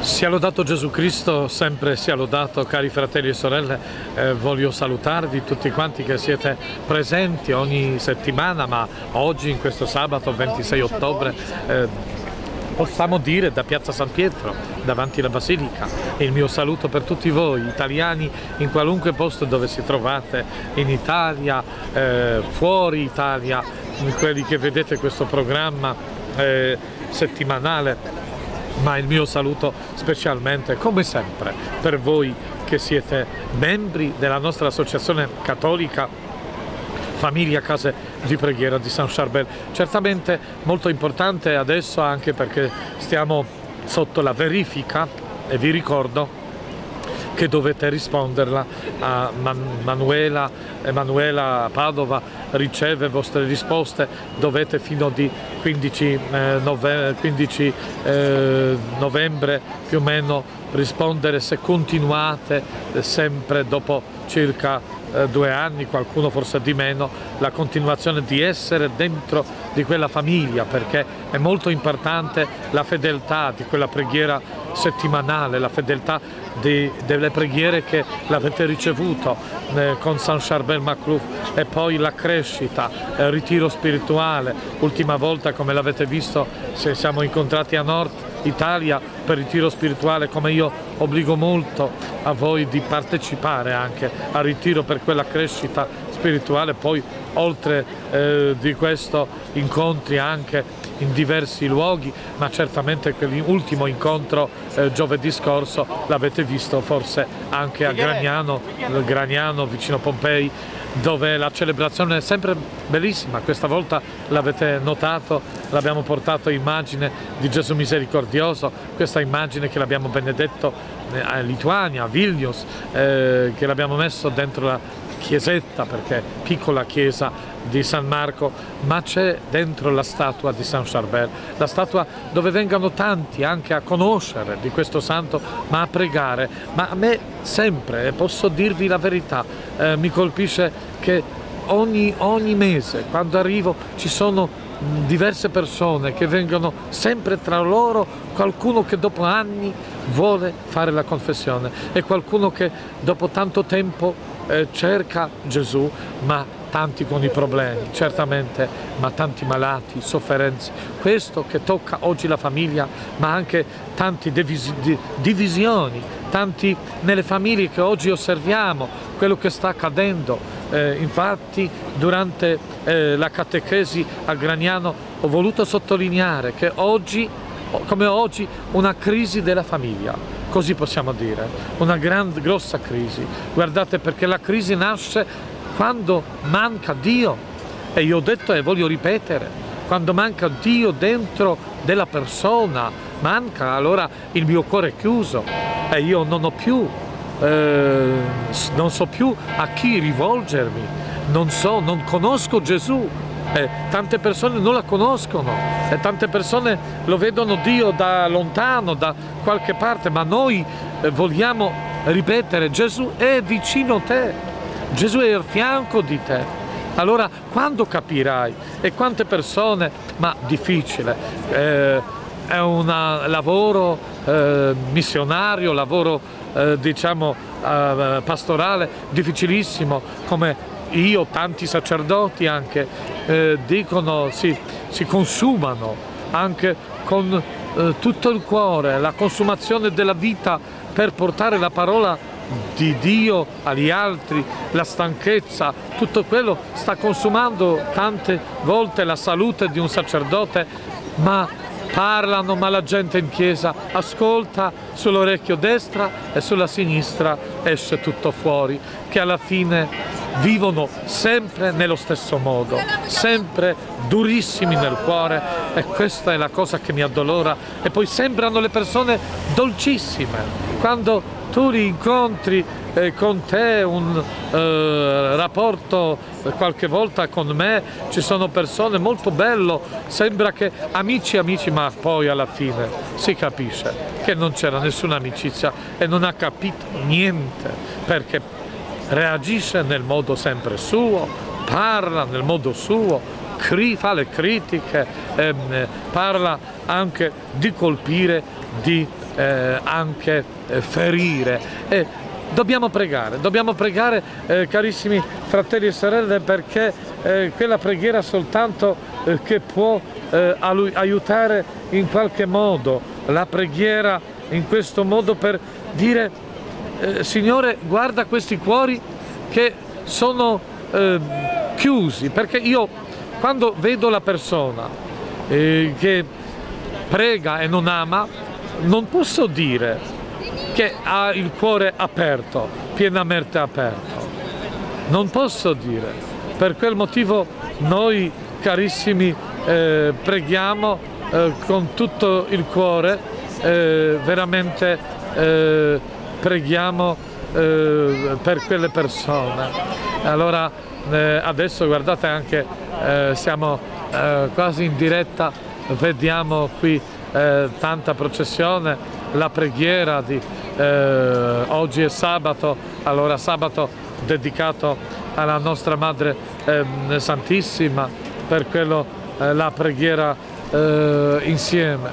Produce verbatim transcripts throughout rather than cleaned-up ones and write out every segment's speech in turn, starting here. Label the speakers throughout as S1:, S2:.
S1: Sia lodato Gesù Cristo, sempre sia lodato, cari fratelli e sorelle. Eh, voglio salutarvi tutti quanti che siete presenti ogni settimana, ma oggi in questo sabato ventisei ottobre eh, possiamo dire da Piazza San Pietro, davanti alla Basilica, il mio saluto per tutti voi italiani in qualunque posto dove si trovate, in Italia, eh, fuori Italia, quelli che vedete questo programma eh, settimanale. Ma il mio saluto specialmente, come sempre, per voi che siete membri della nostra associazione cattolica Famiglia Case di Preghiera di San Charbel. Certamente molto importante adesso, anche perché stiamo sotto la verifica, e vi ricordo che dovete risponderla a Man Manuela, Emanuela Padova riceve vostre risposte, dovete fino di quindici, eh, nove, quindici eh, novembre più o meno rispondere se continuate eh, sempre dopo circa eh, due anni, qualcuno forse di meno, la continuazione di essere dentro di quella famiglia, perché è molto importante la fedeltà di quella preghiera settimanale, la fedeltà di, delle preghiere che l'avete ricevuto eh, con San Charbel Maclouf, e poi la crescita, il ritiro spirituale. Ultima volta, come l'avete visto, se siamo incontrati a Nord Italia per il ritiro spirituale, come io obbligo molto a voi di partecipare anche al ritiro per quella crescita spirituale. Poi oltre eh, di questo incontri anche in diversi luoghi, ma certamente quell'ultimo incontro eh, giovedì scorso l'avete visto forse anche a Gragnano, Gragnano vicino Pompei, dove la celebrazione è sempre bellissima. Questa volta l'avete notato, l'abbiamo portato immagine di Gesù misericordioso, questa immagine che l'abbiamo benedetto a Lituania, a Vilnius, eh, che l'abbiamo messo dentro la chiesetta, perché piccola chiesa di San Marco, ma c'è dentro la statua di San Charbel, la statua dove vengano tanti anche a conoscere di questo santo, ma a pregare. Ma a me sempre, e posso dirvi la verità, eh, mi colpisce che ogni, ogni mese quando arrivo ci sono diverse persone che vengono sempre tra loro, qualcuno che dopo anni vuole fare la confessione e qualcuno che dopo tanto tempo eh, cerca Gesù, ma tanti con i problemi, certamente, ma tanti malati, sofferenze. Questo che tocca oggi la famiglia, ma anche tante divisi divisioni, tanti nelle famiglie che oggi osserviamo, quello che sta accadendo. Eh, infatti durante eh, la catechesi a Gragnano ho voluto sottolineare che oggi, come oggi, una crisi della famiglia, così possiamo dire, una grande, grossa crisi. Guardate, perché la crisi nasce quando manca Dio, e io ho detto e voglio ripetere, quando manca Dio dentro della persona, manca, allora il mio cuore è chiuso e io non ho più, eh, non so più a chi rivolgermi, non so, non conosco Gesù. Eh, tante persone non la conoscono e tante persone lo vedono Dio da lontano, da qualche parte, ma noi eh, vogliamo ripetere: Gesù è vicino a te, Gesù è al fianco di te. Allora quando capirai? E quante persone, ma difficile, eh, è un lavoro eh, missionario, lavoro eh, diciamo eh, pastorale difficilissimo, come io, tanti sacerdoti anche eh, dicono, si, si consumano anche con eh, tutto il cuore, la consumazione della vita per portare la parola di Dio agli altri, la stanchezza, tutto quello sta consumando tante volte la salute di un sacerdote, ma parlano, ma la gente in chiesa ascolta sull'orecchio destra e sulla sinistra esce tutto fuori, che alla fine vivono sempre nello stesso modo, sempre durissimi nel cuore, e questa è la cosa che mi addolora. E poi sembrano le persone dolcissime, quando tu li incontri eh, con te, un eh, rapporto eh, qualche volta con me, ci sono persone molto bello, sembra che amici amici, ma poi alla fine si capisce che non c'era nessuna amicizia e non ha capito niente, perché reagisce nel modo sempre suo, parla nel modo suo, fa le critiche, ehm, parla anche di colpire, di eh, anche eh, ferire. E dobbiamo pregare, dobbiamo pregare eh, carissimi fratelli e sorelle, perché eh, quella preghiera soltanto eh, che può eh, aiutare in qualche modo, la preghiera in questo modo per dire eh, Signore, guarda questi cuori che sono eh, chiusi, perché io quando vedo la persona eh, che prega e non ama, non posso dire che ha il cuore aperto, pienamente aperto. Non posso dire. Per quel motivo noi, carissimi, eh, preghiamo eh, con tutto il cuore, eh, veramente eh, preghiamo eh, per quelle persone. Allora eh, adesso guardate anche, eh, siamo eh, quasi in diretta, vediamo qui eh, tanta processione, la preghiera di eh, oggi è sabato, allora sabato dedicato alla nostra Madre eh, Santissima, per quello eh, la preghiera eh, insieme.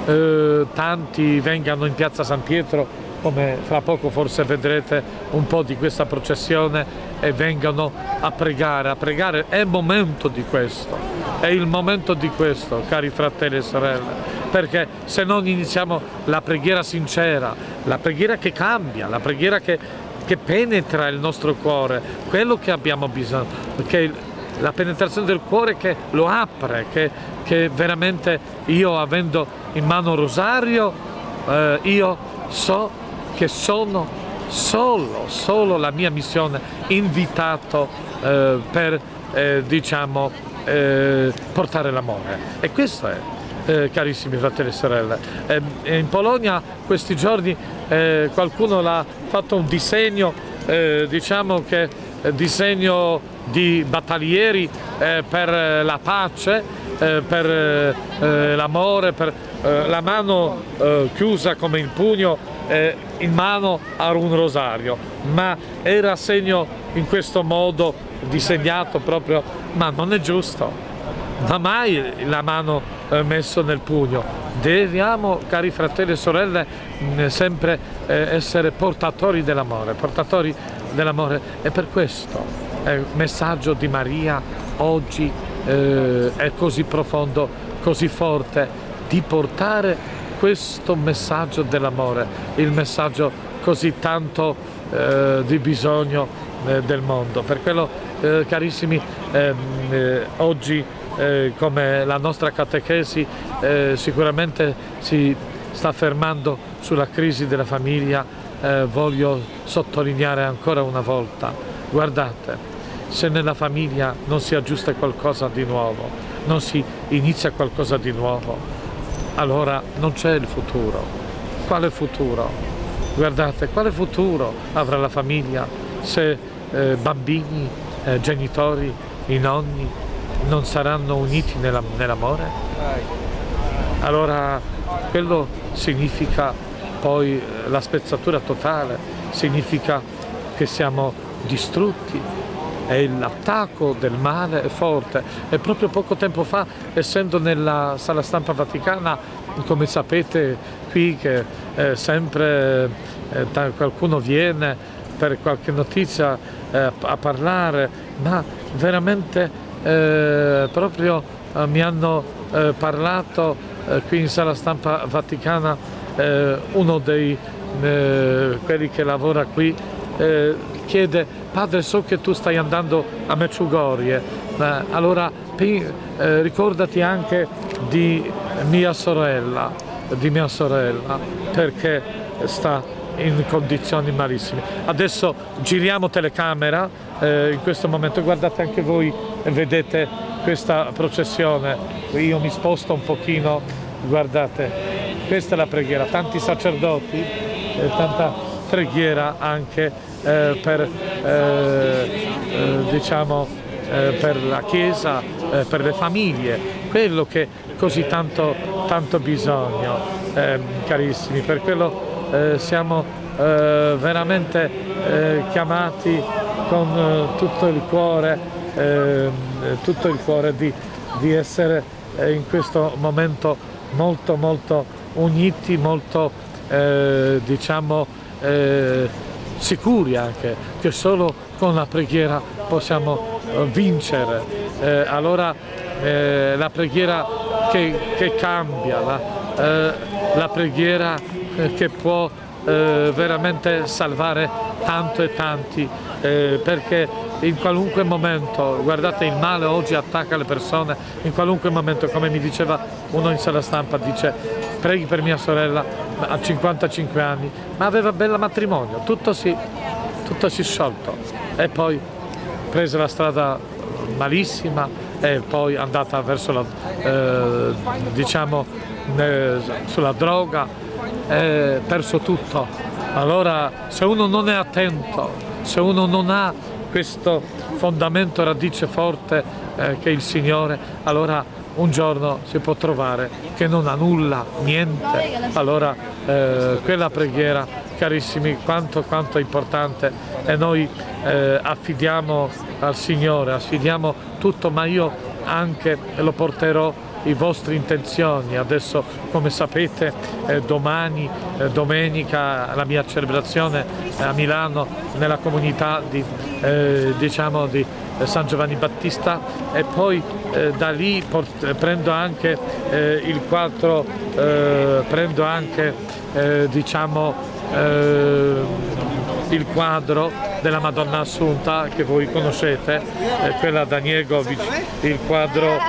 S1: Eh, tanti vengano in piazza San Pietro, come fra poco forse vedrete un po' di questa processione, e vengano a pregare, a pregare. È il momento di questo, è il momento di questo, cari fratelli e sorelle, perché se non iniziamo la preghiera sincera, la preghiera che cambia, la preghiera che, che penetra il nostro cuore, quello che abbiamo bisogno, che la penetrazione del cuore che lo apre, che, che veramente io, avendo in mano rosario, eh, io so che sono solo, solo la mia missione, invitato eh, per, eh, diciamo, eh, portare l'amore. E questo è, eh, carissimi fratelli e sorelle. Eh, in Polonia questi giorni eh, qualcuno l'ha fatto un disegno, eh, diciamo che eh, disegno di battaglieri eh, per la pace, eh, per eh, l'amore, per eh, la mano eh, chiusa come il pugno eh, in mano a un rosario, ma era segno in questo modo disegnato proprio, ma non è giusto, ma mai la mano eh, messo nel pugno. Dobbiamo, cari fratelli e sorelle, mh, sempre eh, essere portatori dell'amore, portatori dell'amore, e per questo eh, il messaggio di Maria oggi eh, è così profondo, così forte, di portare questo messaggio dell'amore, il messaggio così tanto eh, di bisogno eh, del mondo. Per quello, eh, carissimi, eh, eh, oggi eh, come la nostra catechesi eh, sicuramente si sta fermando sulla crisi della famiglia, eh, voglio sottolineare ancora una volta, guardate, se nella famiglia non si aggiusta qualcosa di nuovo, non si inizia qualcosa di nuovo, allora non c'è il futuro. Quale futuro? Guardate, quale futuro avrà la famiglia se eh, bambini, eh, genitori, i nonni non saranno uniti nell'amore? Allora quello significa poi la spezzatura totale, significa che siamo distrutti. E l'attacco del male è forte, e proprio poco tempo fa, essendo nella sala stampa vaticana, come sapete qui che eh, sempre eh, qualcuno viene per qualche notizia eh, a parlare, ma veramente eh, proprio eh, mi hanno eh, parlato eh, qui in sala stampa vaticana eh, uno dei eh, quelli che lavora qui, eh, chiede: padre, so che tu stai andando a Medjugorje, ma allora eh, ricordati anche di mia sorella, di mia sorella, perché sta in condizioni malissime. Adesso giriamo telecamera eh, in questo momento, guardate anche voi, vedete questa processione, io mi sposto un pochino, guardate, questa è la preghiera, tanti sacerdoti, eh, tanta preghiera anche Eh, per, eh, eh, diciamo, eh, per la Chiesa, eh, per le famiglie, quello che così tanto, tanto bisogno, eh, carissimi. Per quello eh, siamo eh, veramente eh, chiamati con eh, tutto il cuore, eh, tutto il cuore di, di essere eh, in questo momento molto molto uniti, molto eh, diciamo eh, sicuri anche che solo con la preghiera possiamo eh, vincere. Eh, allora eh, la preghiera che, che cambia, la, eh, la preghiera eh, che può eh, veramente salvare tanto e tanti, eh, perché in qualunque momento, guardate, il male oggi attacca le persone, in qualunque momento, come mi diceva uno in sala stampa, dice: preghi per mia sorella, a cinquantacinque anni, ma aveva bel matrimonio, tutto si, tutto si sciolto, e poi prese la strada malissima e poi andata verso la, eh, diciamo, eh, sulla droga, eh, perso tutto. Allora, se uno non è attento, se uno non ha questo fondamento, radice forte eh, che è il Signore, allora un giorno si può trovare che non ha nulla, niente. Allora eh, quella preghiera, carissimi, quanto, quanto è importante, e noi eh, affidiamo al Signore, affidiamo tutto, ma io anche lo porterò i vostri intenzioni. Adesso, come sapete, eh, domani, eh, domenica, la mia celebrazione a Milano nella comunità di, eh, diciamo di San Giovanni Battista, e poi eh, da lì prendo anche eh, il quadro, eh, prendo anche eh, diciamo eh, il quadro della Madonna Assunta che voi conoscete, eh, quella da Niegovic, il quadro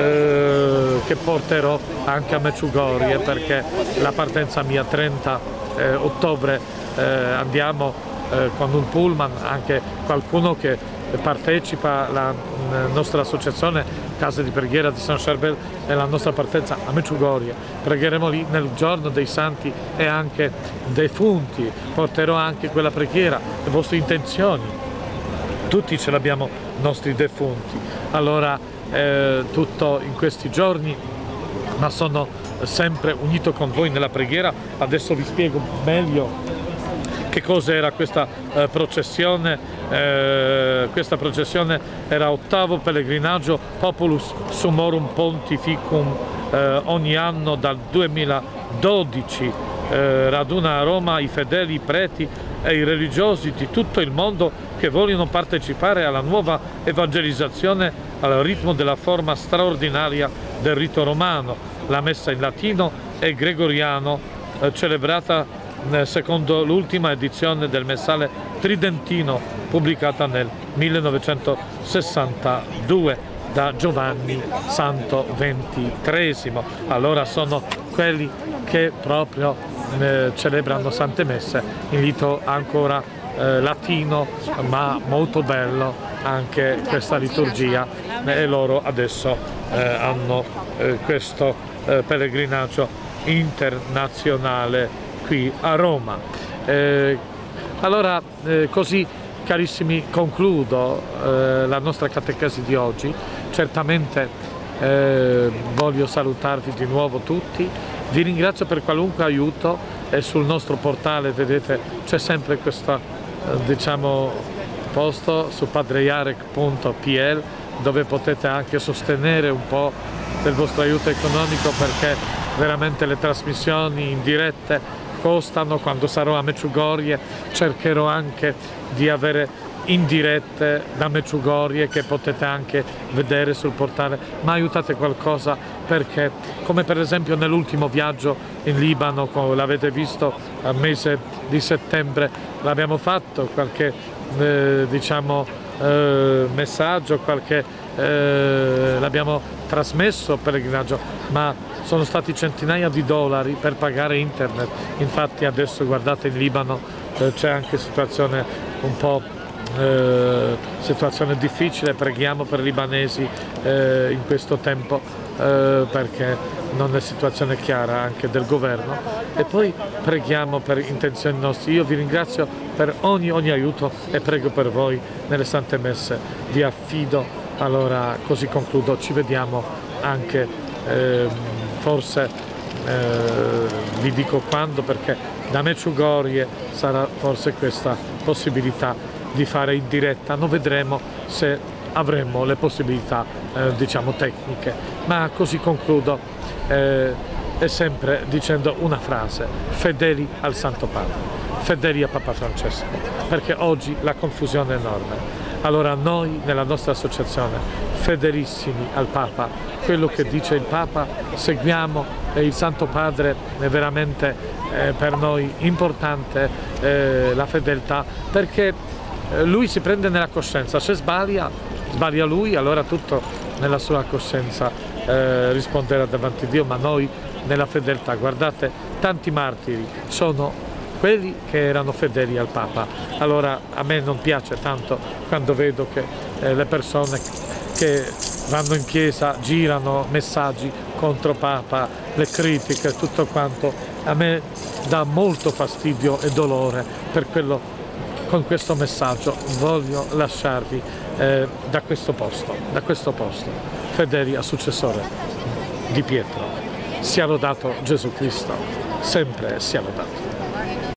S1: eh, che porterò anche a Medjugorje, perché la partenza mia trenta ottobre eh, andiamo eh, con un pullman, anche qualcuno che partecipa alla nostra associazione Casa di Preghiera di San Charbel e la nostra partenza a Medjugorje. Pregheremo lì nel giorno dei santi e anche defunti, porterò anche quella preghiera, le vostre intenzioni, tutti ce l'abbiamo, nostri defunti. Allora eh, tutto in questi giorni, ma sono sempre unito con voi nella preghiera. Adesso vi spiego meglio che cosa era questa eh, processione. Eh, questa processione era ottavo pellegrinaggio Populus Summorum Pontificum, eh, ogni anno dal duemiladodici eh, raduna a Roma i fedeli, i preti e i religiosi di tutto il mondo che vogliono partecipare alla nuova evangelizzazione al ritmo della forma straordinaria del rito romano, la messa in latino e gregoriano, eh, celebrata secondo l'ultima edizione del Messale Tridentino pubblicata nel millenovecentosessantadue da Giovanni Santo ventitreesimo. Allora sono quelli che proprio eh, celebrano Sante Messe in rito ancora eh, latino, ma molto bello anche questa liturgia, e loro adesso eh, hanno eh, questo eh, pellegrinaggio internazionale qui a Roma. Eh, allora eh, così, carissimi, concludo eh, la nostra catechesi di oggi. Certamente eh, voglio salutarvi di nuovo tutti, vi ringrazio per qualunque aiuto, e sul nostro portale vedete c'è sempre questo eh, diciamo posto su padrejarek punto p l dove potete anche sostenere un po' del vostro aiuto economico, perché veramente le trasmissioni in dirette costano. Quando sarò a Medjugorje cercherò anche di avere in dirette da Medjugorje, che potete anche vedere sul portale, ma aiutate qualcosa, perché come per esempio nell'ultimo viaggio in Libano, come l'avete visto al mese di settembre, l'abbiamo fatto, qualche eh, diciamo eh, messaggio, qualche eh, l'abbiamo trasmesso pellegrinaggio, ma sono stati centinaia di dollari per pagare internet. Infatti adesso guardate, in Libano eh, c'è anche situazione un po' eh, situazione difficile. Preghiamo per i libanesi eh, in questo tempo eh, perché non è situazione chiara anche del governo, e poi preghiamo per intenzioni nostre. Io vi ringrazio per ogni, ogni aiuto e prego per voi nelle Sante Messe, vi affido. Allora così concludo, ci vediamo anche eh, forse eh, vi dico quando, perché da Medjugorje sarà forse questa possibilità di fare in diretta, non vedremo se avremo le possibilità eh, diciamo tecniche, ma così concludo. Eh, e sempre dicendo una frase: fedeli al Santo Padre, fedeli a Papa Francesco, perché oggi la confusione è enorme. Allora noi nella nostra associazione, fedelissimi al Papa, quello che dice il Papa seguiamo, e il Santo Padre è veramente eh, per noi importante eh, la fedeltà, perché eh, lui si prende nella coscienza, se sbaglia, sbaglia lui, allora tutto nella sua coscienza eh, risponderà davanti a Dio, ma noi nella fedeltà. Guardate, tanti martiri sono quelli che erano fedeli al Papa. Allora a me non piace tanto quando vedo che eh, le persone che vanno in chiesa girano messaggi contro Papa, le critiche, tutto quanto. A me dà molto fastidio e dolore per quello. Con questo messaggio voglio lasciarvi eh, da questo posto, da questo posto, fedeli al successore di Pietro. Sia lodato Gesù Cristo, sempre sia lodato.